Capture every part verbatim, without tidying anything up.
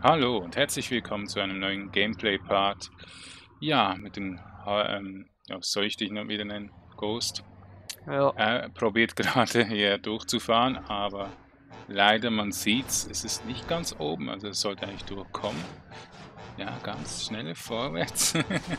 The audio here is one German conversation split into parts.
Hallo und herzlich willkommen zu einem neuen Gameplay-Part. Ja, mit dem, Ha- ähm, ja, was soll ich dich noch wieder nennen? Ghost. Ja, Er probiert gerade hier durchzufahren, aber leider, man sieht's, es ist nicht ganz oben, also es sollte eigentlich durchkommen. Ja, ganz schnell vorwärts.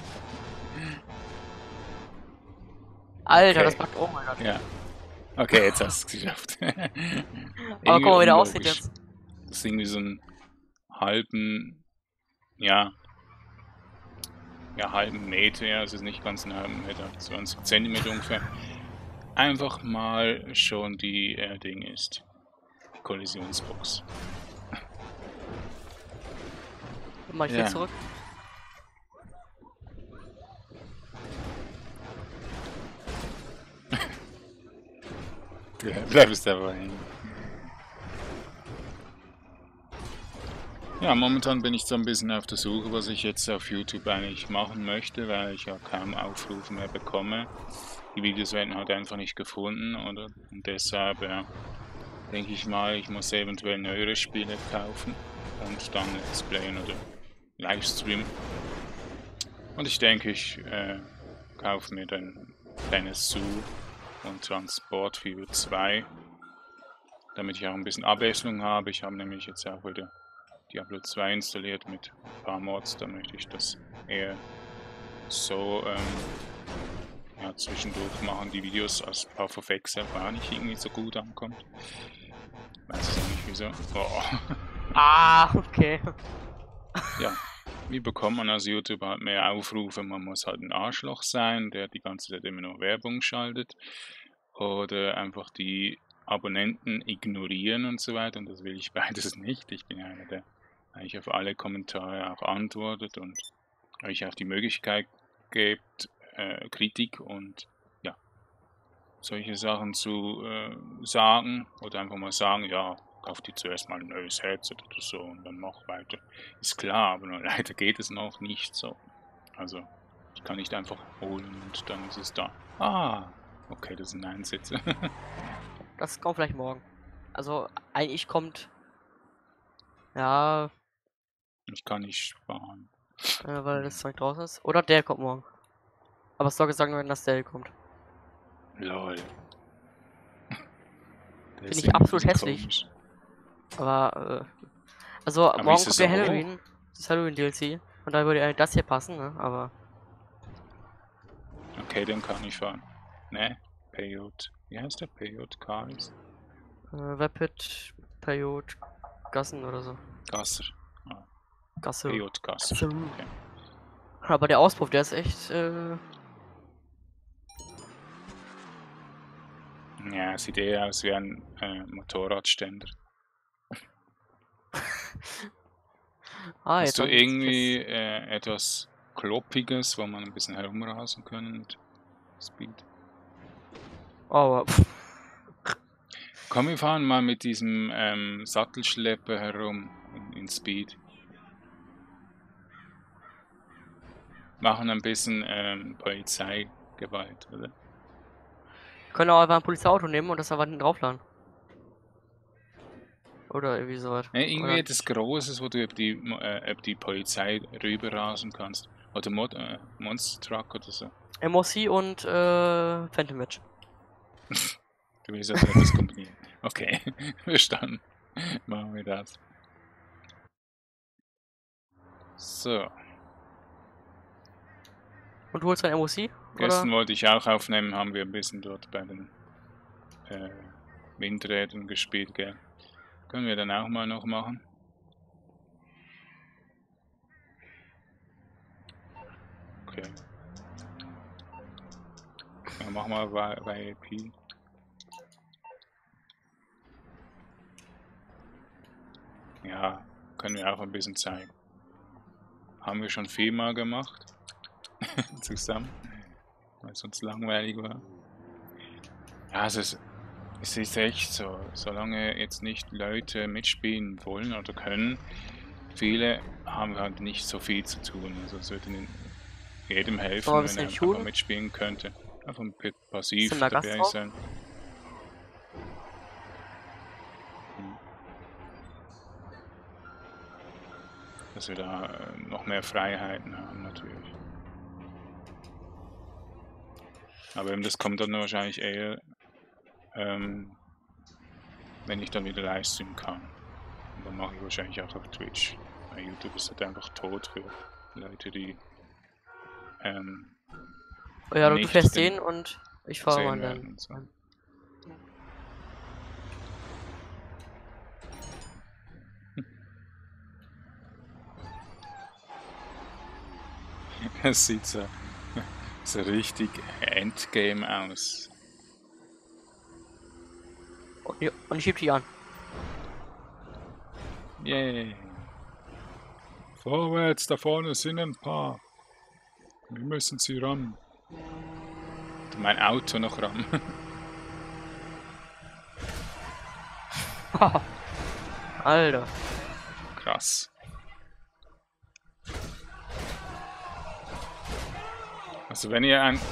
Alter, das Okay, packt. Oh mein Gott. ja, okay, jetzt hast du es geschafft. Aber Irgendwie guck mal, wie der aussieht unlogisch. jetzt. Das ist irgendwie so einen halben, ja, ja, halben Meter, ja, es ist nicht ganz einen halben Meter, zwanzig Zentimeter ungefähr. Einfach mal schon die äh, Ding ist. Kollisionsbox. Mach ich wieder Ja, zurück. du bleibst dabei hängen. Ja, momentan bin ich so ein bisschen auf der Suche, was ich jetzt auf YouTube eigentlich machen möchte, weil ich ja kaum Aufrufe mehr bekomme. Die Videos werden halt einfach nicht gefunden, oder? Und deshalb, ja, denke ich mal, ich muss eventuell neuere Spiele kaufen und dann Let's Playen oder Livestream. Und ich denke, ich äh, kaufe mir dann Planet Zoo und Transport Fever zwei, damit ich auch ein bisschen Abwechslung habe. Ich habe nämlich jetzt auch wieder Diablo zwei installiert mit ein paar Mods. Da möchte ich das eher so ähm, ja, zwischendurch machen, die Videos, als Path of Exile gar nicht irgendwie so gut ankommt. Weiß ich auch nicht wieso. Oh. Ah, okay. Ja, wie bekommt man als YouTuber halt mehr Aufrufe? Man muss halt ein Arschloch sein, der die ganze Zeit immer nur Werbung schaltet. Oder einfach die Abonnenten ignorieren und so weiter. Und das will ich beides nicht. Ich bin einer, der eigentlich auf alle Kommentare auch antwortet und euch auch die Möglichkeit gibt, äh, Kritik und ja, solche Sachen zu äh, sagen oder einfach mal sagen, ja, kauf dir zuerst mal ein neues Headset oder so und dann mach weiter. Ist klar, aber nur leider geht es noch nicht so. Also, ich kann nicht einfach holen und dann ist es da. Ah, okay, das ist ein Einsitzer. Das kommt vielleicht morgen. Also, eigentlich kommt. Ja, Ich kann nicht sparen. äh, weil das Zeug draußen ist. Oder der kommt morgen. Aber es soll gesagt werden, dass der kommt. Lol. Der Finde ist ich irgendwie ein absolut bisschen hässlich. komisch. Aber, äh. Also, Aber morgen ist kommt es ja so hoch? Halloween. Das Halloween D L C. Und da würde eigentlich das hier passen, ne? Aber. Okay, den kann ich fahren. Ne? Payot. Wie heißt der? Payot Karis? Äh, Rapid, Period, Gassen oder so. Gasser. Ah, Gasse. Payot Gasser. Gasse. Okay. Aber der Auspuff, der ist echt, äh. Ja, sieht eher aus wie ein äh, Motorradständer. Ah, Hast jetzt du haben sie sich irgendwie jetzt. äh, etwas Kloppiges, wo man ein bisschen herumrasen können mit Speed? Oh, aber. Komm, wir fahren mal mit diesem ähm, Sattelschlepper herum in, in Speed. Machen ein bisschen ähm, Polizeigewalt, oder? Können auch einfach ein Polizeiauto nehmen und das einfach hinten draufladen. Oder irgendwie sowas. Ne, irgendwie Oder etwas nicht. Großes, wo du über die, Mo- äh, über die Polizei rüberrasen kannst. Oder Mod äh, Monster Truck oder so. M O C und äh, Phantom Match. Du willst also etwas kombinieren. Okay, verstanden. Machen wir das. So, Und du holst ein M O C? Oder? gestern wollte ich auch aufnehmen, haben wir ein bisschen dort bei den äh, Windrädern gespielt, gell? Können wir dann auch mal noch machen? Okay. Ja, mach mal Y A P. Ja, können wir auch ein bisschen zeigen. Haben wir schon viermal gemacht. Zusammen. Weil es uns langweilig war. Ja, also es, es ist echt so. Solange jetzt nicht Leute mitspielen wollen oder können, viele haben halt nicht so viel zu tun. Also es würde ihnen jedem Sollen wir helfen, ein wenn bisschen er einfach tunen? mitspielen könnte. Einfach ein bisschen Bisschen passiv mehr Gas dabei drauf? sein. Hm. dass wir da äh, noch mehr Freiheiten haben natürlich. Aber eben das kommt dann wahrscheinlich eher, ähm, wenn ich dann wieder Livestreamen kann. Und dann mache ich wahrscheinlich auch auf Twitch. Weil YouTube ist halt einfach tot für Leute, die ähm, Ja, du, du nicht fährst den den und ich fahre mal sehen werden dann. und so. Es sieht so, so richtig Endgame aus. Und, ja, und ich schieb dich an. Yay! Vorwärts, da vorne sind ein paar. Wir müssen sie rammen. Mein Auto noch rammen. Alter. Krass. Also wenn ihr ein...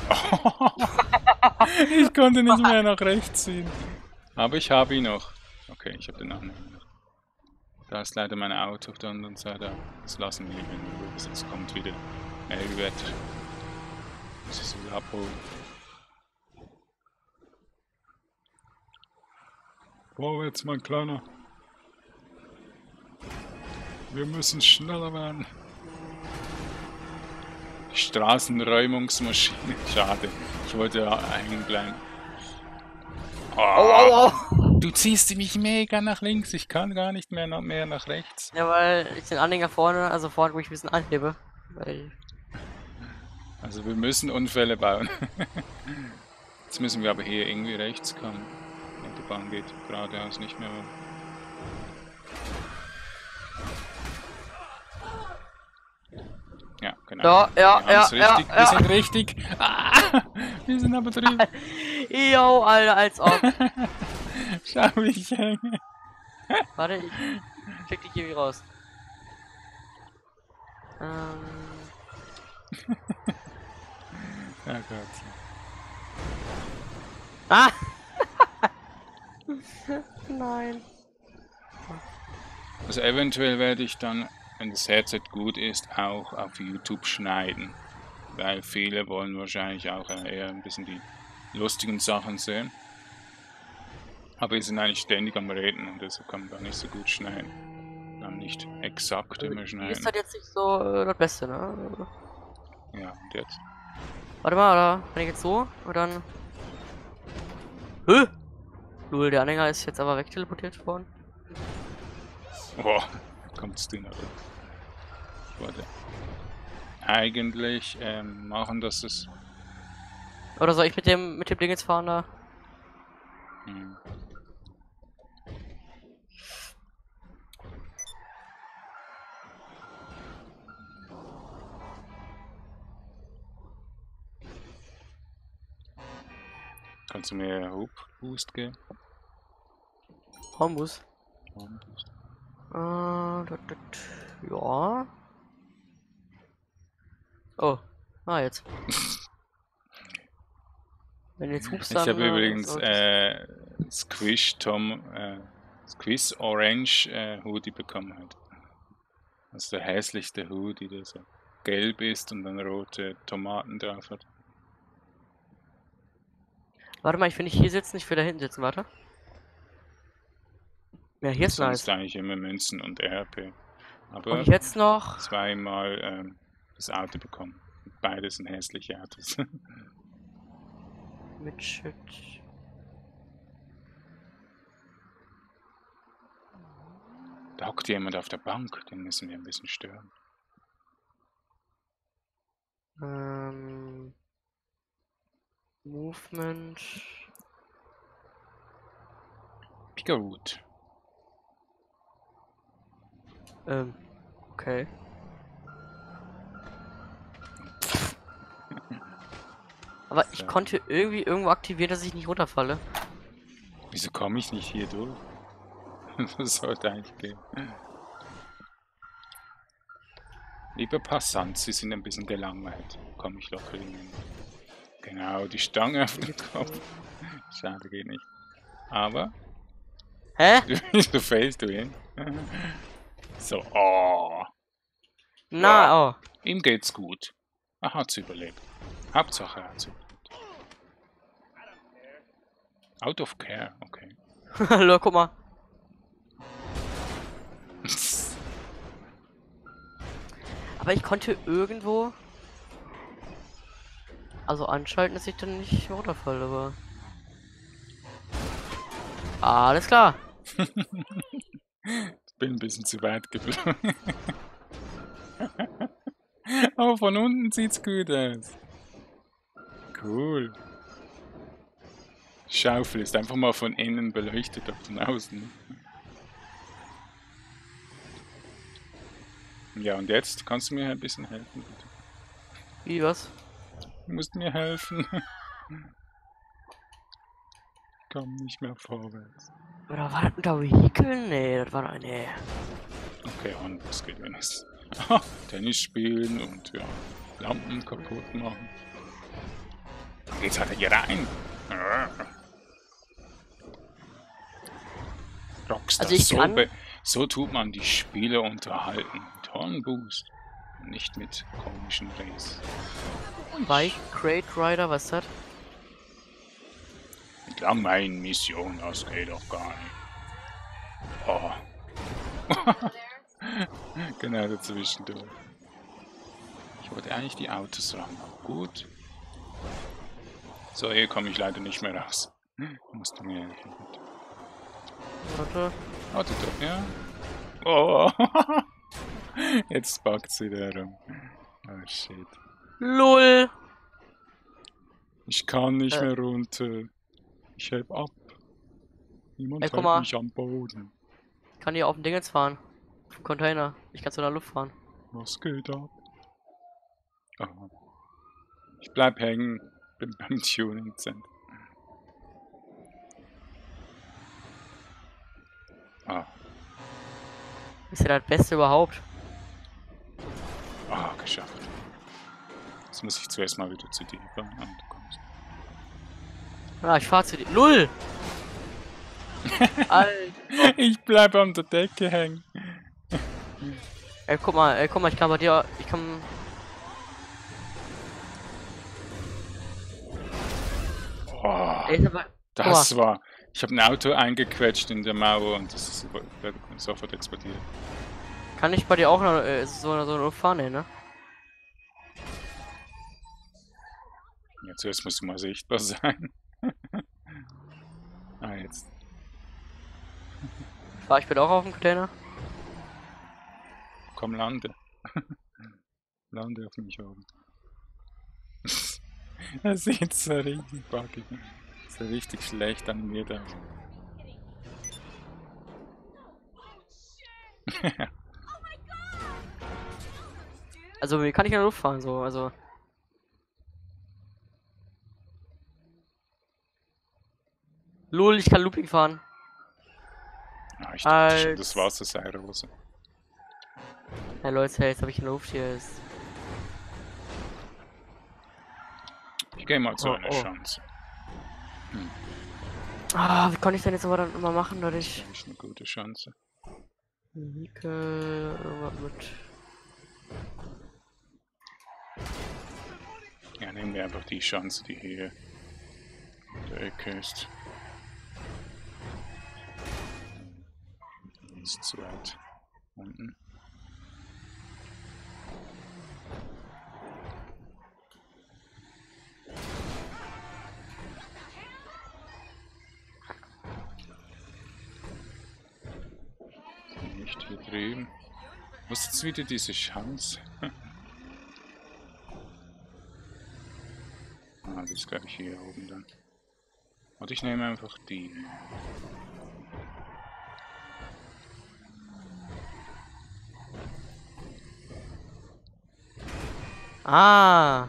Ich konnte nicht mehr nach rechts ziehen. Aber ich habe ihn noch. Okay, ich habe den anderen noch. Da ist leider mein Auto auf der anderen Seite. Das lassen wir lieber in Ruhe. Sonst kommt wieder Mehlwetter. Muss ich es wieder abholen. Vorwärts, mein Kleiner. Wir müssen schneller werden. Die Straßenräumungsmaschine. Schade. Ich wollte ja hängen bleiben. Oh, Au, au, au. Du ziehst mich mega nach links. Ich kann gar nicht mehr, noch mehr nach rechts. Ja, weil ich den Anhänger vorne, also vorne, wo ich ein bisschen anhebe. Weil Also wir müssen Unfälle bauen. Jetzt müssen wir aber hier irgendwie rechts kommen. Die Autobahn geht geradeaus nicht mehr. Ja, genau. Ja, ja, wir ja, richtig. ja, Wir ja. sind richtig. Ah, wir sind aber drüben. Jo, Alter, als ob. Schau, wie ich hänge. Warte, ich krieg dich hier wieder raus. Ähm. Ja Gott. Ah! Nein. Also eventuell werde ich dann, wenn das Headset gut ist, auch auf YouTube schneiden. Weil viele wollen wahrscheinlich auch eher ein bisschen die lustigen Sachen sehen. Aber wir sind eigentlich ständig am Reden und deshalb kann man da nicht so gut schneiden. Dann nicht exakt immer Die ist schneiden. halt jetzt nicht so äh, das Beste, ne? Ja, und jetzt? Warte mal, oder? Wenn ich jetzt so, und dann. Hä? Lul, der Anhänger ist jetzt aber wegteleportiert worden. Oh, kommt's dir noch. Ich wollte eigentlich ähm, machen, dass es... Oder soll ich mit dem mit dem Ding jetzt fahren da? Hm. Kannst du mir Hope Boost geben? Hornbus. Home Boost. Äh, dat, dat, ja. Oh, ah jetzt. Wenn du jetzt hupst, Ich dann. habe äh, übrigens sollte äh, Squish Tom, äh, Squish Orange äh, Hoodie bekommen hat. Das ist der hässlichste Hoodie, der so gelb ist und dann rote Tomaten drauf hat. Warte mal, ich will nicht hier sitzen, ich will da hinten sitzen, warte. Ja, hier ist Sonst nice. eigentlich immer Münzen und R P. Aber Und ich jetzt noch. zweimal ähm, das Auto bekommen. Beide sind hässliche Autos. Mit Shit. Da hockt jemand auf der Bank, den müssen wir ein bisschen stören. Ähm. Movement. Picarut. Ähm. Okay. Aber ich So. konnte irgendwie irgendwo aktivieren, dass ich nicht runterfalle. Wieso komme ich nicht hier durch? Das sollte eigentlich gehen. Lieber Passant, Sie sind ein bisschen gelangweilt. Komme ich locker hin. Genau, die Stange auf den Kopf. Schade, geht nicht. Aber, Hä? wieso fällst du hin? So, oh. Na, oh. Ihm geht's gut. Er hat's überlebt. Hauptsache er hat's überlebt. Out of care, okay. Hallo, guck mal. Aber ich konnte irgendwo... Also anschalten, dass ich dann nicht runterfalle, aber... Alles klar. Bin ein bisschen zu weit geflogen. Aber von unten sieht's gut aus. Cool. Die Schaufel ist einfach mal von innen beleuchtet, auch von außen. Ja, und jetzt kannst du mir ein bisschen helfen, bitte. Wie, was? Du musst mir helfen. Ich komme nicht mehr vorwärts. Oder war das ein Vehikel? Nee, das war doch... Nee. Okay, anders geht, wenn es... Tennis spielen und ja, Lampen kaputt machen. Jetzt hat er hier rein. Rockstar, Also ich so, kann- be- so tut man die Spieler unterhalten. Tonnenboost. Nicht mit komischen Race. Bike Crate Rider, was ist das? Entlang meinen Mission, das geht doch gar nicht. Oh. Genau dazwischen durch. Ich wollte eigentlich die Autos ran. Gut. So, hier komme ich leider nicht mehr raus. Musst du mir helfen, bitte. Warte. Warte doch, ja. Oh. Jetzt packt sie wieder rum. Oh shit. LOL! Ich kann nicht Äh. mehr runter. Ich heb ab. Niemand Ey, guck hält mal. mich am Boden. Ich kann hier auf dem Ding jetzt fahren. Auf dem Container. Ich kann zu der Luft fahren. Was geht ab? Oh. Ich bleib hängen. Bin beim Tuning Center. Ah. Ist ja das Beste überhaupt. Ah, geschafft. Jetzt muss ich zuerst mal wieder zu dir kommen. Ah, du kommst. Ja, ich fahr zu dir. LOL! Alter. Ich bleib an der Decke hängen. Ey, guck mal, ey, guck mal, ich kann bei dir. Ich kann. Oh, Ey, ist aber. das war... Ich habe ein Auto eingequetscht in der Mauer und das ist sofort explodiert. Kann ich bei dir auch noch äh, so, so eine Luft fahren, ey, ne? Ja, zuerst musst du mal sichtbar sein. Ah, jetzt. Fahr ich bitte auch auf dem Container? Komm, lande. Lande auf mich oben. Das sieht so richtig buggy. So richtig schlecht animiert aus. Also, wie kann ich in der Luft fahren, so, also. LOL, ich kann Looping fahren. Ah, ich dachte schon, Als- das Wasser sei rosa. Ja, Leute, jetzt habe ich in der Luft hier. Ist... Ich gehe mal zu Oh, einer oh. Chance. Ah, wie kann ich denn jetzt aber dann immer machen, dass ich. Das ist eine gute Chance. Vehikel, irgendwas mit. Ja, nehmen wir einfach die Chance, die hier in der Ecke ist. Ist zu weit unten. Nicht hier drüben. Wo ist jetzt wieder diese Chance? Ah, das ist glaube ich hier oben dann. Und ich nehme einfach die. Ah!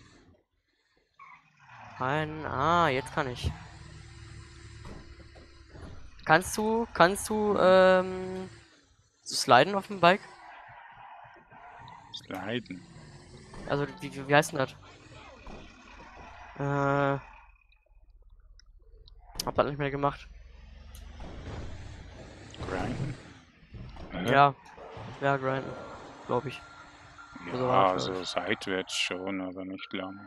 Ein. Ah, jetzt kann ich. Kannst du, kannst du, ähm. sliden auf dem Bike? Sliden. Also, wie, wie, wie heißt denn das? Äh. Hab das nicht mehr gemacht. Grinden. Hä? Ja. Ja, grinden. Glaube ich. Also, Ja, warte. also seitwärts schon, aber nicht lange.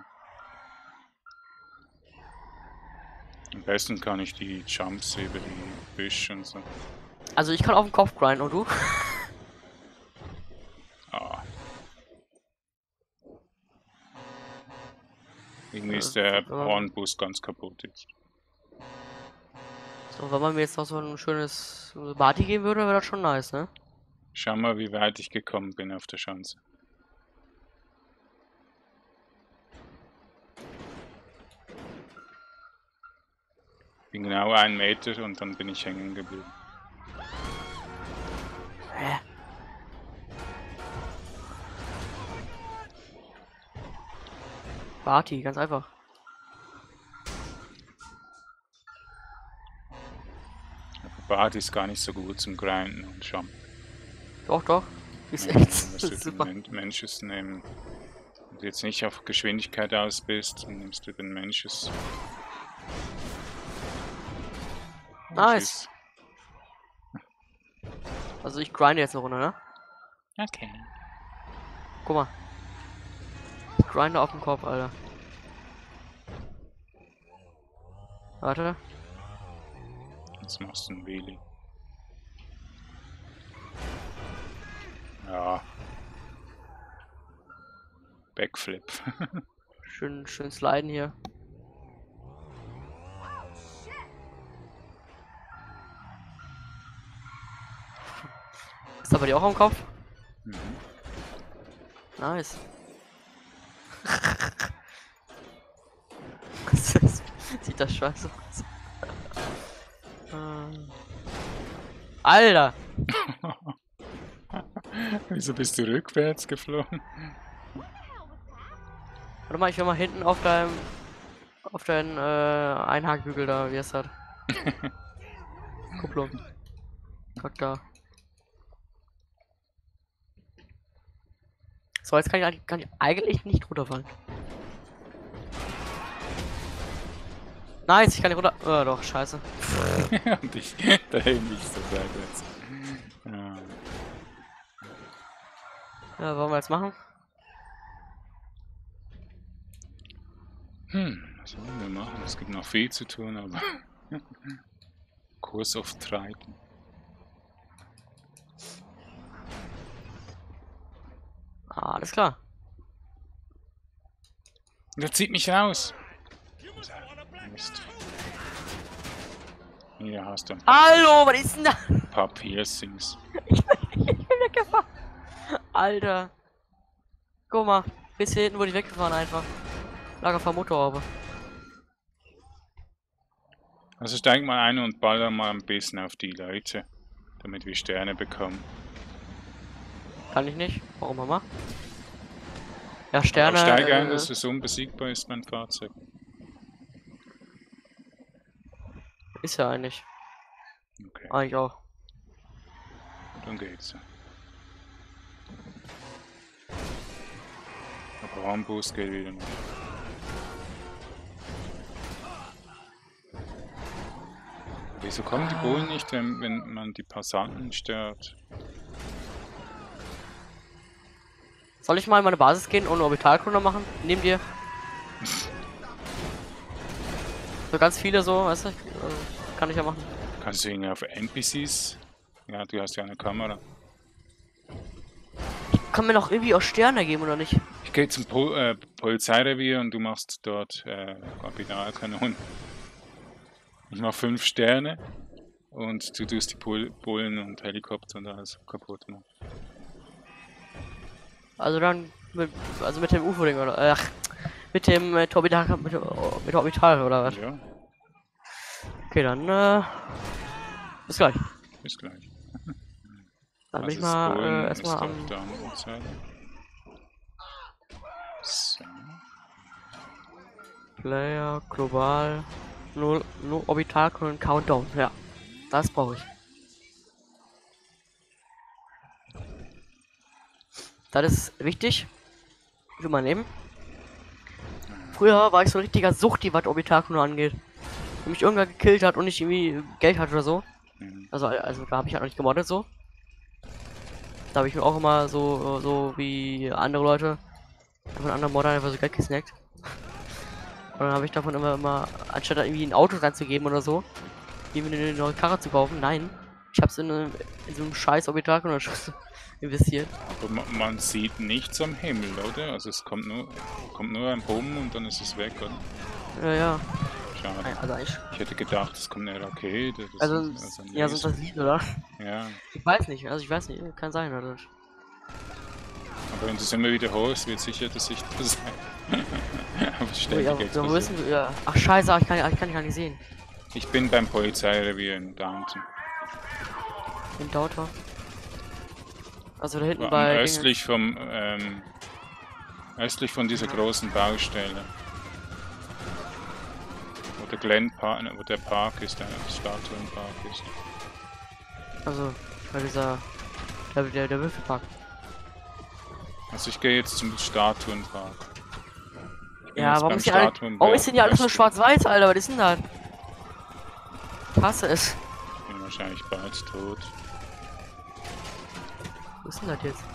Am besten kann ich die Jumps über die Büsche und so. Also ich kann auf den Kopf grinden und du? Ah. Irgendwie ist Äh, der wenn man- Hornbus ganz kaputt jetzt. So, wenn man mir jetzt noch so ein schönes Party geben würde, wäre das schon nice, ne? Schau mal, wie weit ich gekommen bin auf der Schanze. Bin genau einen Meter und dann bin ich hängen geblieben. Hä? Party, ganz einfach. Bart ist gar nicht so gut zum Grinden und Jump. Doch, doch. Ist Ja, echt dann musst du den super. Men Mensches nehmen. Wenn du jetzt nicht auf Geschwindigkeit aus bist, dann nimmst du den Mensches. Und Nice. tschüss. Also ich grinde jetzt eine Runde, ne? Okay. Guck mal. Ich grinde auf dem Kopf, Alter. Warte. Jetzt machst du einen Wheelie. Ja. Backflip. Schön, schön sliden hier. Ist aber die auch am Kopf? Mhm. Nice. Sieht das scheiße aus. Ähm. Alter! Wieso bist du rückwärts geflogen? Warte mal, ich will mal hinten auf deinem auf deinen äh, Einhackbügel da, wie es hat. Kupplung. Kack da. So, jetzt kann ich, eigentlich- kann ich eigentlich nicht runterfallen. Nice, ich kann nicht runter. Oh, doch, scheiße. Und ich drehe mich so seitwärts. Ja. Ja, wollen wir jetzt machen? Hm, was wollen wir machen? Es gibt noch viel zu tun, aber Kurs auf Triton. Ah, alles klar. Der zieht mich raus. Mist. Hier hast du ein paar, Hallo, was ist denn da? paar Piercings. Ich bin weggefahren. Alter. Guck mal, bis hier hinten wurde ich weggefahren einfach. Lager vor Motorhaube. Also steig mal ein und baller mal ein bisschen auf die Leute, damit wir Sterne bekommen. Kann ich nicht. Warum, Mama? Ja, Sterne. Aber steig ein, äh, dass es unbesiegbar ist, mein Fahrzeug. Ist ja eigentlich. Okay, Eigentlich auch. dann geht's. Aber Hornbus geht wieder nicht. Wieso kommen die Bullen nicht, wenn, wenn man die Passanten stört? Soll ich mal in meine Basis gehen und Orbitalkunde machen? Neben dir? So ganz viele so, weißt du? Also, kann ich ja machen. Kannst du irgendwie auf N P Cs? Ja, du hast ja eine Kamera. Kann mir noch irgendwie auch Sterne geben oder nicht? Ich gehe zum Pol äh, Polizeirevier und du machst dort äh, Orbitalkanonen. Ich mach fünf Sterne und du tust die Pol Bullen und Helikopter und alles kaputt machen. Also dann mit, also mit dem U F O-Ding oder ach, mit dem mit Orbital mit, dem- mit der Orbital oder was? Ja, Okay, dann äh, bis gleich. bis gleich. Dann bin ich Also das mal Bullen äh, ist erstmal auf am der anderen Seite. So. Player global null nur Orbitalkunden Countdown. Ja, das brauche ich. Das ist wichtig für mein Leben. Früher war ich so ein richtiger Suchti, was Orbitalkunden angeht. Wenn mich irgendwer gekillt hat und ich irgendwie Geld hatte oder so. Mhm. Also, also da habe ich halt noch nicht gemoddet so. Da habe ich mir auch immer so, so wie andere Leute von anderen Modern einfach so Geld gesnackt. Und dann habe ich davon immer, immer, anstatt da irgendwie ein Auto reinzugeben oder so, irgendwie eine neue Karre zu kaufen, nein. Ich hab's in, eine, in so einem scheiß Obitrak oder investiert. Aber man, man sieht nichts am Himmel, oder? Also es kommt nur, kommt nur ein Bumm und dann ist es weg, oder? Ja, ja. Schade. Also ich, ich hätte gedacht, es kommt eine Rakete. Das also, ist, also ein ja, sonst das Lied, oder? Ja. Ich weiß nicht, also ich weiß nicht, kann sein, oder? Aber wenn du es immer wieder holst, wird sicher das sichtbar sein. Aber ständig Oh, ja, wir müssen, ja. Ach scheiße, ich kann, ich kann dich gar nicht sehen. Ich bin beim Polizeirevier in Downton. In Downton? Also da hinten War bei... Östlich vom, ähm, östlich von dieser großen Baustelle. Wo der Glen Park, wo der Park ist, der Statuenpark ist. Also, bei dieser... Der, der, der Würfelpark. Also ich gehe jetzt zum Statuenpark. Ja, warum ist, hier alle, warum ist denn hier alles nur schwarz-weiß, Alter? Was ist denn das? Ich hasse es. Ich bin wahrscheinlich bald tot. Wo ist denn das jetzt?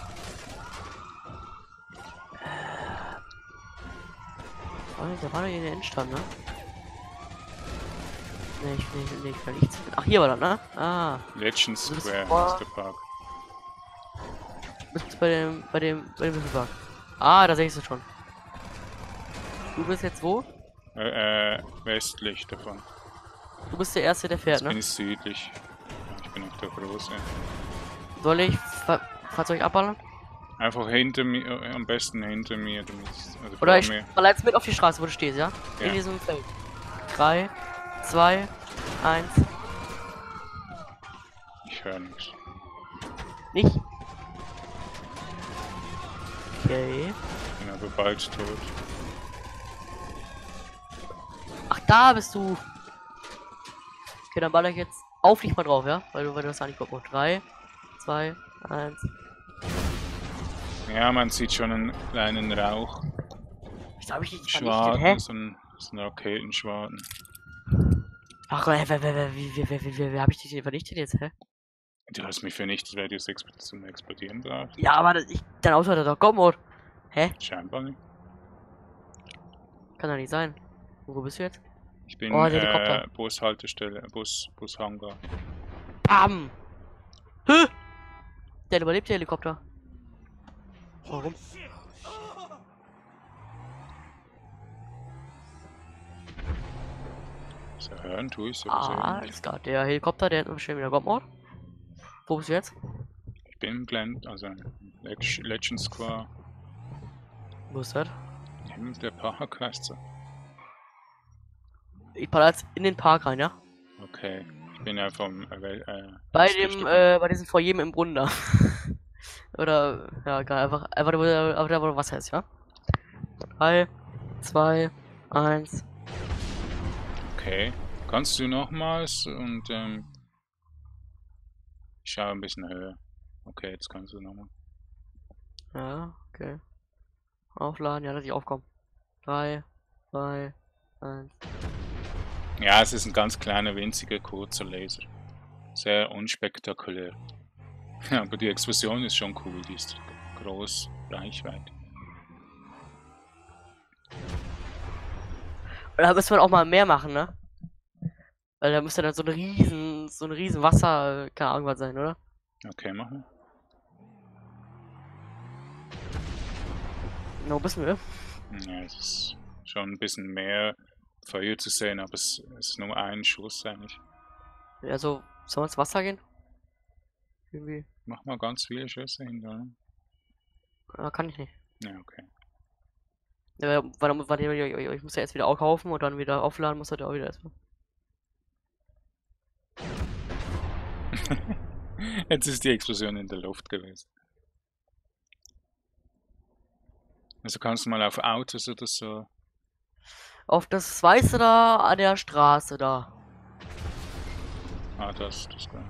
Oh, da war doch hier in der Endstand, ne? Ne, ich will nicht, ich will nichts. Ach, hier war das, ne? Ah. Legend Square ist der Park. Du bist bei dem, bei dem, bei dem Würfelpark. Ah, da sehe ich es schon. Du bist jetzt wo? Äh, äh, westlich davon. Du bist der Erste, der fährt, Jetzt ne? bin ich südlich. Ich bin auch der Große. Soll ich Fa Fahrzeug abballern? Einfach hinter mir, äh, am besten hinter mir. Damit, also Oder ich mir. baller jetzt mit auf die Straße, wo du stehst, ja? Ja. In diesem Feld. drei, zwei, eins. Ich höre nichts. Nicht? Okay. Bin aber bald tot. Ach, da bist du. Okay, dann baller ich jetzt auf dich mal drauf, ja? Weil du, weil du das gar nicht guckst. drei, zwei, eins. Ja, man sieht schon einen kleinen Rauch. Ich habe ich nicht Schwaden, hä? so ein, so ein Raketenschwaden. Ach, wer, wer, wer, wer, wie, wie, wie, wie, wie, wie habe ich dich denn vernichtet jetzt, hä? Du hast mich vernichtet, weil du es exp zum Explodieren brauchst. Ja, aber das, ich, dein Auto hat doch Gomod. Hä? Scheinbar nicht. Kann doch nicht sein. Wo bist du jetzt? Ich bin Oh, der Helikopter. äh, Bushaltestelle, Bus, Bushangar. Bam! Hä? Der überlebt, der Helikopter. Warum? So hören tue ich Ah, sowieso nicht. alles klar. Der Helikopter, der hat schon wieder Gomod. Wo bist du jetzt? Ich bin im Glen, also Leg Legend Square. Wo ist das? Neben der Park heißt so. Ich baller jetzt in den Park rein, ja? Okay, ich bin ja vom äh, äh, Bei östlich dem, davon. äh, bei diesem Foyer im Brunnen da. Oder, ja, egal, einfach, einfach da, wo, da, da, wo Wasser ist, ja? drei, zwei, eins. Okay, kannst du nochmals und ähm, ich schaue ein bisschen höher. Okay, jetzt kannst du nochmal. Ja, okay. Aufladen, ja, dass ich aufkomme. drei, zwei, eins. Ja, es ist ein ganz kleiner, winziger, kurzer Laser. Sehr unspektakulär. Aber die Explosion ist schon cool, die ist groß, Reichweite. Und da müssen wir auch mal mehr machen, ne? Weil da müsste dann so ein riesen, so ein riesen Wasser, keine Ahnung was sein, oder? Okay, machen Na, wo bist du? wir. Ja, es ist schon ein bisschen mehr Feuer zu sehen, aber es, es ist nur ein Schuss eigentlich. Also, soll wir ins Wasser gehen? Irgendwie. Mach mal ganz viele Schüsse hinter. Ja, kann ich nicht. Ja, okay. Ja, weil, weil, weil, ich muss ja erst wieder kaufen und dann wieder aufladen, muss er da auch wieder erstmal. Jetzt ist die Explosion in der Luft gewesen. Also kannst du mal auf Autos oder so. Auf das Weiße da an der Straße da. Ah, das, das kann.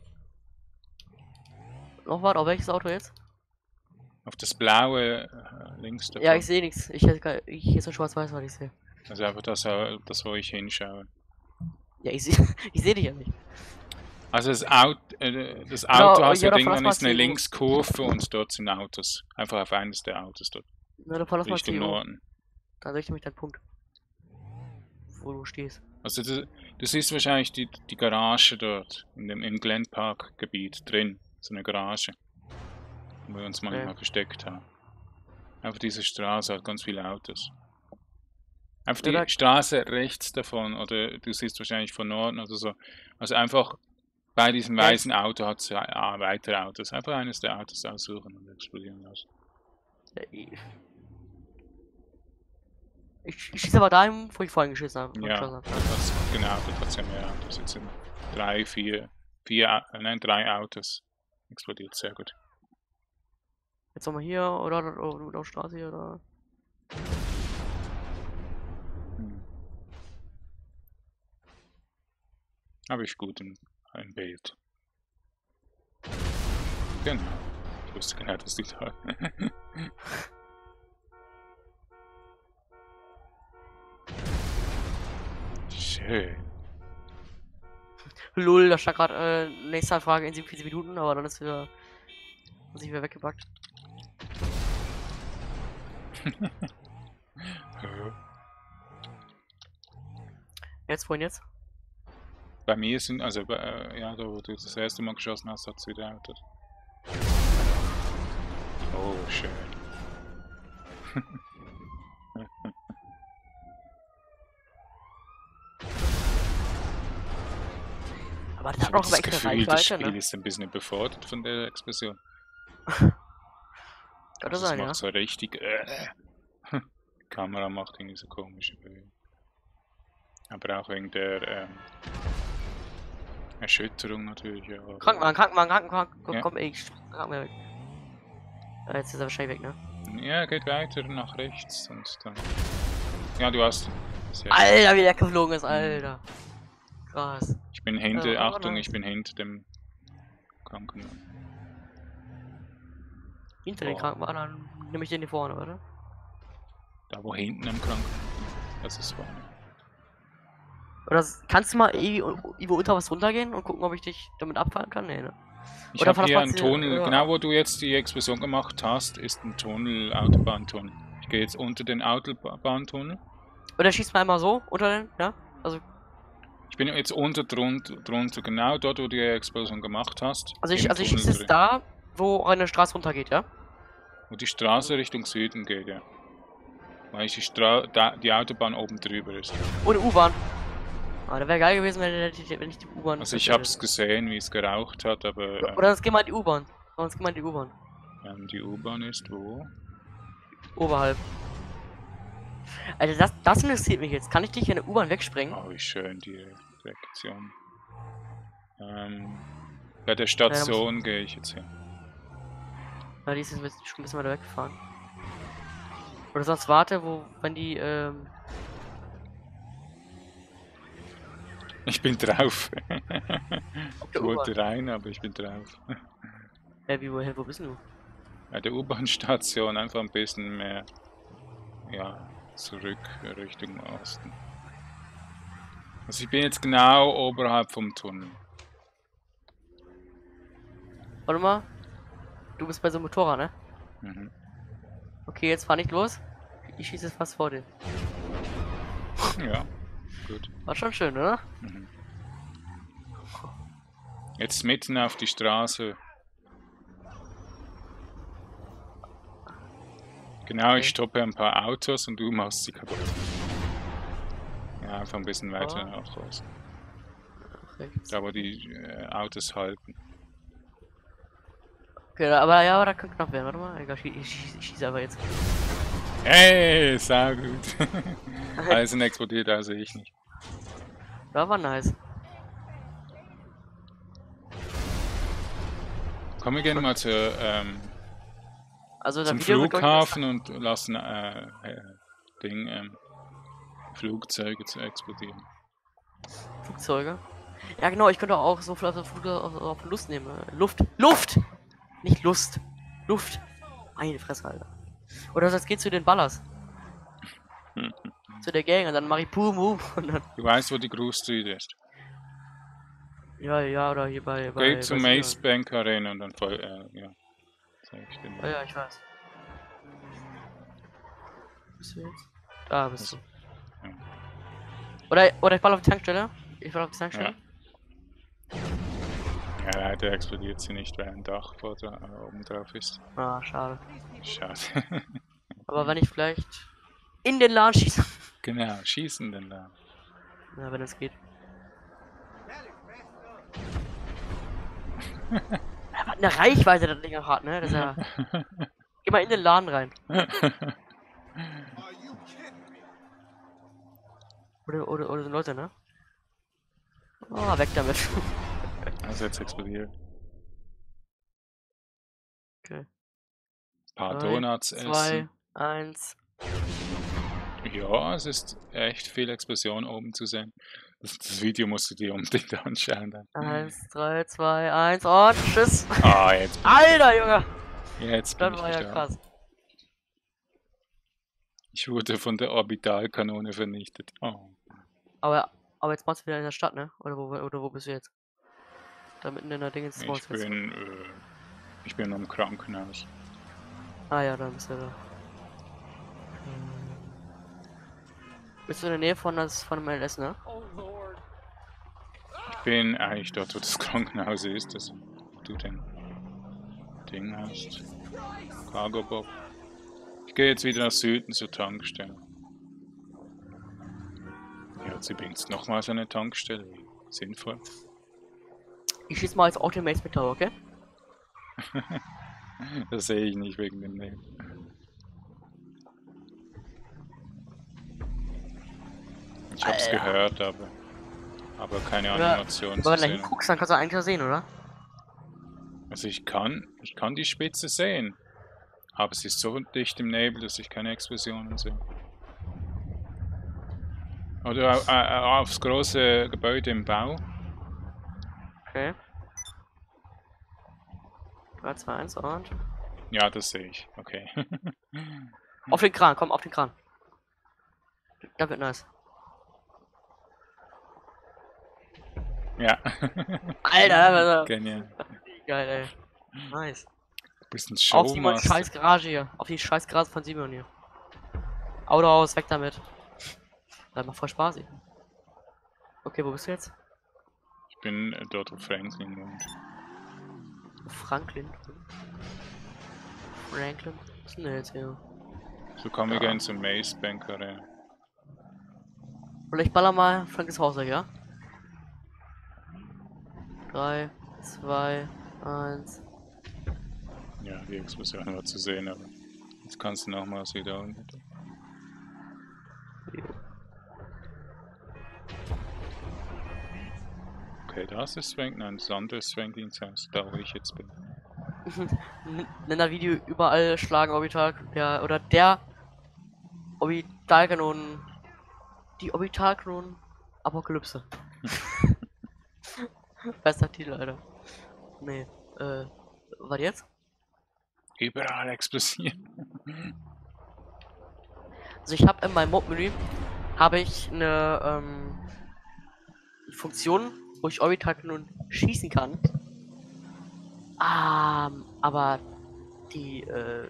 Noch was? Auf welches Auto jetzt? Auf das blaue äh, links davon. Ja, ich sehe nichts. Ich hätte ich hier ist so schwarz-weiß, was ich sehe. Also einfach das, äh, das, wo ich hinschaue. Ja, ich sehe ich sehe dich ja nicht. Also das Auto, äh, das Genau, Auto hast ja, du da Ding, dann ist eine Plasma-C U. Linkskurve und dort sind Autos. Einfach auf eines der Autos dort. Na, da verlass mal Richtung C U. Norden. Da sehe ich nämlich deinen Punkt. Wo du stehst. Also du, du siehst wahrscheinlich die, die Garage dort, in dem, im Glen Park Gebiet drin. So eine Garage. Wo wir uns manchmal Okay. versteckt haben. Auf dieser Straße hat ganz viele Autos. Auf Ja, die da, Straße rechts davon, oder du siehst wahrscheinlich von Norden oder so. Also einfach bei diesem ja, ich, weißen Auto hat es ah, weitere Autos. Einfach eines der Autos aussuchen und explodieren lassen. ich, ich, ich schieße aber dahin, wo ich vorhin geschossen habe. Ja, geschossen habe. das, genau, dort hat es ja mehr Autos. Jetzt sind drei, vier, vier, äh, nein, drei Autos explodiert. Sehr gut. Jetzt nochmal hier oder, oder, oder auf der Straße hier oder. Hm. Habe ich gut im, im Bild. Genau. Ich wusste genau, dass die da. Schön. Lol, da stand gerade äh, nächste Anfrage in siebenundvierzig Minuten, aber dann ist wieder. Muss ich wieder weggepackt. Jetzt, wohin jetzt? Bei mir sind, also äh, ja, da wo du das erste Mal geschossen hast, hat es wieder Autos. Oh, schön. Aber das Ich hat habe noch das extra Gefühl, das Reichweite, Spiel ne? ist ein bisschen überfordert von der Explosion. Könnte Also es sein, macht ja. so richtig. Äh, die Kamera macht irgendwie so komische Bewegungen. Aber auch wegen der ähm, Erschütterung natürlich. Ja, aber- Krankenwagen, Krankenwagen, Krankenwagen. Komm, Ja. komm ey, ich hab mir weg. Äh, Jetzt ist er wahrscheinlich weg, ne? Ja, geht weiter nach rechts. Sonst dann. Ja, du hast. Sehr gut. Alter, wie der geflogen ist, Alter. Krass. Ich bin Ja, hinter, war Achtung, nice. ich bin hinter dem Krankenwagen. Hinter den Boah. Krankenwagen, dann nehme ich den hier vorne, oder? Da wo hinten am Krankenwagen. Das ist vorne. Oder s- kannst du mal irgendwo irgendwo unter was runtergehen und gucken, ob ich dich damit abfahren kann? Nee, ne? Ich Oder habe hier einen Plasma-C U, Tunnel, oder- genau wo du jetzt die Explosion gemacht hast, ist ein Tunnel, Autobahntunnel. Ich gehe jetzt unter den Autobahntunnel. Oder schießt mal einmal so unter den, ja? Also, Ich bin jetzt unter drunter, drunter, genau dort, wo du die Explosion gemacht hast. also ich, im also ich Tunnel schieße jetzt drin. da, wo eine Straße runtergeht, ja? Wo die Straße Richtung Süden geht, ja. Weil die, Stra da, die Autobahn oben drüber ist. Ohne U-Bahn. Ah, da wäre geil gewesen, wenn, ich- wenn ich die U-Bahn. Also ich habe es gesehen, wie es geraucht hat, aber äh, Oder sonst geh mal in die U-Bahn. Sonst geh mal in die U-Bahn. ähm, die U-Bahn ist wo? Oberhalb. Alter, das, das interessiert mich jetzt. Kann ich dich in der U-Bahn wegspringen? Oh, wie schön die Reaktion. Ähm, bei der Ja, da muss- Station gehe ich jetzt hin. Ja, die ist jetzt ein bisschen- schon ein bisschen weiter weggefahren. Oder sonst warte, wo, wenn die, ähm. Ich bin drauf. Auf Ich der wollte U-Bahn. rein, aber ich bin drauf. Äh, wie, wohin, wo bist du? Bei der U-Bahn-Station einfach ein bisschen mehr, ja, zurück Richtung Osten. Also ich bin jetzt genau oberhalb vom Tunnel. Warte mal. Du bist bei so einem Motorrad, ne? Mhm. Okay, jetzt fahr nicht los. Ich schieße jetzt fast vor dir. Ja, gut. War schon schön, oder? Mhm. Jetzt mitten auf die Straße. Genau, Okay. ich stoppe ein paar Autos und du machst sie kaputt. Ja, einfach ein bisschen weiter Oh. nach Osten. Okay, Da wo die äh, Autos halten. okay, aber ja, aber da kann knapp werden. Warte mal. Egal, ich, ich, schieße- ich schieße einfach jetzt. Hey, sehr gut. Alle sind explodiert, also ich nicht. Ja, war nice. Komm, wir gehen mal zur, ähm, Also das zum Video wird, glaub ich, Flughafen und lassen äh, äh, Ding, ähm, Flugzeuge zu explodieren. Flugzeuge. Ja genau, ich könnte auch so viel auf, der Flug, auf, auf Lust nehmen. äh, Luft. Luft! Nicht Lust. Luft. Meine Fresse, Alter. Oder das geht zu den Ballers. Zu der Gang und dann mach ich Boom Boom und dann. Du weißt, wo die Groove Street ist. Ja, ja, oder hier bei. bei Geh zur bei Maze Bank Arena und dann voll, äh, ja. Zeig ich dir Oh mal. ja, ich weiß. Bist du jetzt? Da bist Also, du. ja. Oder, oder ich fall auf die Tankstelle. Ich fall auf die Tankstelle. Ja, leider explodiert sie nicht, weil ein Dach vor da, äh, oben drauf ist. Ah, schade. Schade. Aber wenn ich vielleicht in den Laden schieße. Genau, schießen denn da. Ja, wenn es geht. Ja, was eine Reichweite das Ding auch hat, ne? Das ist ja. Geh mal in den Laden rein. Oder, oder, oder sind Leute, ne? Oh, weg damit. Also jetzt explodiert. Okay. Ein paar drei, Donuts zwei, essen. eins. Ja, es ist echt viel Explosion oben zu sehen. Das, das Video musst du dir unbedingt anschauen dann. eins, drei, zwei, eins und tschüss. Ah, jetzt bin Alter, Junge! ich, jetzt bin Das ich war ja gestorben. krass. Ich wurde von der Orbitalkanone vernichtet. Oh. Aber, aber jetzt machst du wieder in der Stadt, ne? Oder wo, oder wo bist du jetzt? Da mitten in der Ding ist Ich bin, äh, ich bin am Krankenhaus. Ah ja, dann bist du da. Bist du in der Nähe von, das, von dem L S, ne? Ich bin eigentlich dort, wo das Krankenhaus ist, dass du den Ding hast. Cargo Bob. Ich gehe jetzt wieder nach Süden zur Tankstelle. Ja, jetzt übrigens nochmals eine Tankstelle. Wie sinnvoll. Ich schieß mal als Automates mit Tower, okay? Das sehe ich nicht wegen dem Nebel. Ich hab's Alter. gehört, aber, aber keine Ja, Animation aber zu wenn du da sehen. hinguckst, dann kannst du eigentlich ja sehen, oder? Also ich kann, ich kann die Spitze sehen. Aber es ist so dicht im Nebel, dass ich keine Explosionen sehe. Oder äh, äh, aufs große Gebäude im Bau. Okay. drei, zwei, eins und. Ja, das sehe ich. Okay. Auf den Kran, komm, auf den Kran. Das wird nice. Ja. Alter, das wird Genial. geil, ey. Nice. Du bist ein Auf Simons Showmaster. scheiß Garage hier. Auf die scheiß Garage von Simon hier. Auto aus, weg damit. Das macht voll Spaß. Ey. Okay, wo bist du jetzt? Ich bin äh, dort auf Franklin und Franklin. Franklin? Was ist denn der jetzt hier? so kommen wir Ja. gerne zum Maze Bank Arena. Oder ich baller mal Frankes Haus weg, ja? drei, zwei, eins. Ja, die Explosion war zu sehen, aber jetzt kannst du nochmals wiederholen, bitte. Okay, das ist Franklin, nein, das andere ist Franklins Haus, da wo ich jetzt bin. Nenn das Video überall schlagen Orbital. Der, oder der Orbitalkanonen. Die Orbitalkanonen Apokalypse. Bester Titel, Alter. Nee, äh, was jetzt? Überall explodieren. Also ich habe in meinem Mod-Menü habe ich eine ähm, Funktion, wo ich Orbitalkanonen schießen kann. Ah, aber die, äh,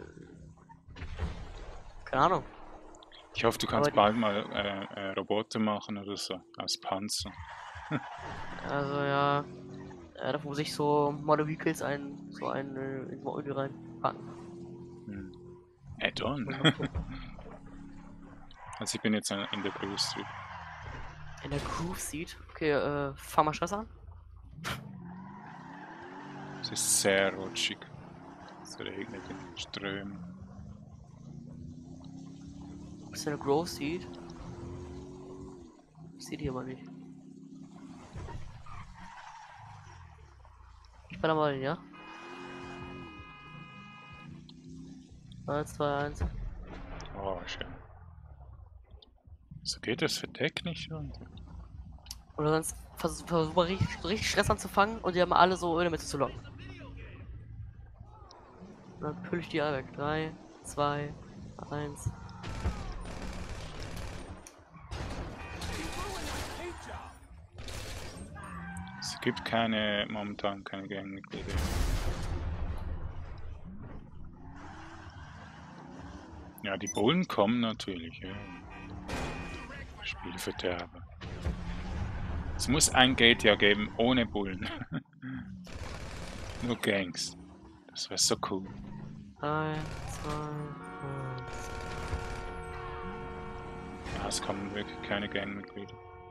keine Ahnung. Ich hoffe, du kannst Aber die- bald mal äh, äh, Roboter machen oder so, als Panzer. Also ja, äh, da muss ich so Model Vehicles ein, so ein äh, in Mod reinpacken. Hm. Add-on. Also ich bin jetzt in der Groove Street. In der Groove Seat. Okay, äh, fahr mal Stress an. Es ist sehr rutschig. Es regnet in Strömen. Ist eine Grove Seat? Ich sehe die aber nicht. Ich baller mal hin, ja? drei, zwei, eins. Oh, schön. So geht das Verdeck nicht runter. Oder sonst versuch, versuch mal richtig, richtig Stress anzufangen und die haben alle so in der Mitte zu locken. Und dann püll ich die alle weg. drei, zwei, eins. Sie Gibt keine, momentan keine Gangmitglieder. Ja, die Bullen kommen natürlich. Ja. Spielverderber. Es muss ein Gate ja geben ohne Bullen. Nur Gangs. Das wäre so cool. Eins, zwei, eins. Ja, es kommen wirklich keine Gangmitglieder.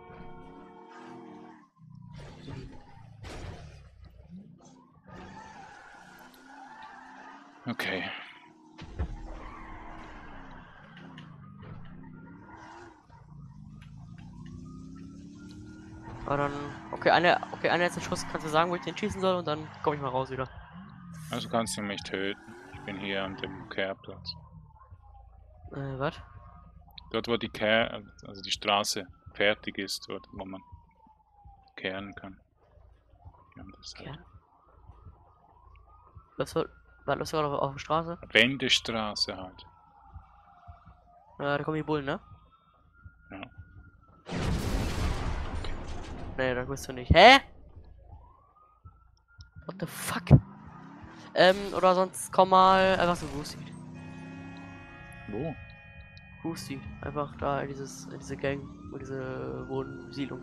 Okay. Aber dann, okay, eine, okay, einer letzten Schuss kannst du sagen, wo ich den schießen soll und dann komme ich mal raus wieder. Also kannst du mich töten. Ich bin hier an dem Kehrplatz. Äh, was? Dort, wo die Kehr, also die Straße fertig ist, dort, wo man kehren kann. Ja, das halt. Ja. Läufst du, was, läufst du gerade auf, auf der Straße? Wendestraße halt. Ja, da kommen die Bullen, ne? Ja. Nee, da bist du nicht. Hä? What the fuck? Ähm, oder sonst komm mal einfach so Goosey. Wo? Goosey. Einfach da in dieses, in diese Gang, in diese Wohnsiedlung.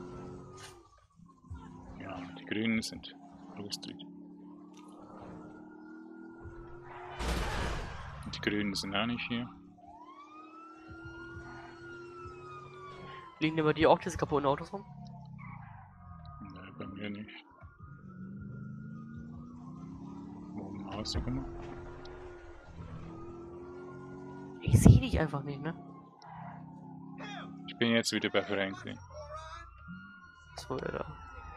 Ja, die Grünen sind lustig. Die Grünen sind auch nicht hier. Liegen über dir auch diese kaputten Autos rum? Nein, bei mir nicht. Wo hast du gemacht? Ich sehe dich einfach nicht, ne? Ich bin jetzt wieder bei Franklin. So, ja, da.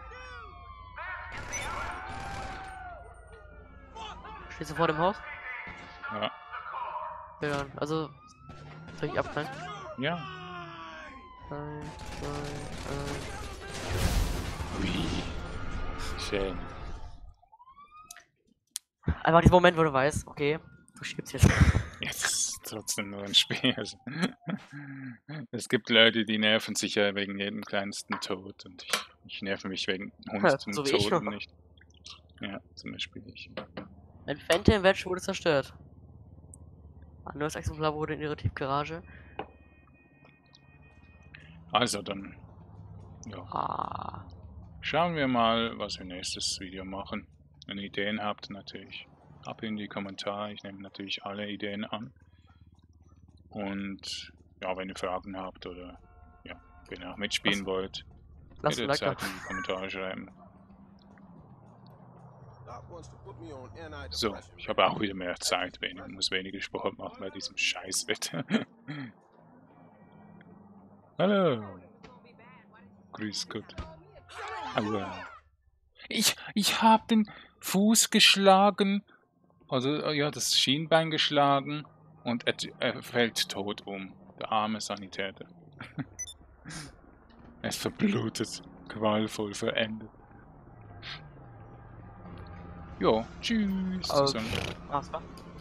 Stehst du vor dem Haus? Ja. Ja, dann. Also, soll ich abknallen? Ja. Eins, zwei, eins. Wie? Schön. Einfach dieser Moment, wo du weißt, okay, du stirbst jetzt. Jetzt ist trotzdem nur ein Spiel. Also, es gibt Leute, die nerven sich ja wegen jedem kleinsten Tod und ich, ich nerve mich wegen hundertsten So wie ich Toten noch. nicht. Ja, zum Beispiel ich. Ein Phantom Wedge wurde zerstört. Ein neues Exemplar wurde in ihre Tiefgarage. Also dann, ja. Ah. Schauen wir mal, was wir nächstes Video machen. Wenn ihr Ideen habt, natürlich ab in die Kommentare. Ich nehme natürlich alle Ideen an. Und ja, wenn ihr Fragen habt oder ja, wenn ihr auch mitspielen Was? wollt, Lass ein Like da. jederzeit in die Kommentare schreiben. So, ich habe auch wieder mehr Zeit, ich muss weniger Sport machen bei diesem Scheißwetter. Hallo. Grüß Gott. Aua. Ich, ich habe den Fuß geschlagen, also ja, das Schienbein geschlagen und er, er fällt tot um. Der arme Sanitäter. Er ist verblutet, qualvoll verendet. Jo, tschüss Okay. zusammen. Alles klar.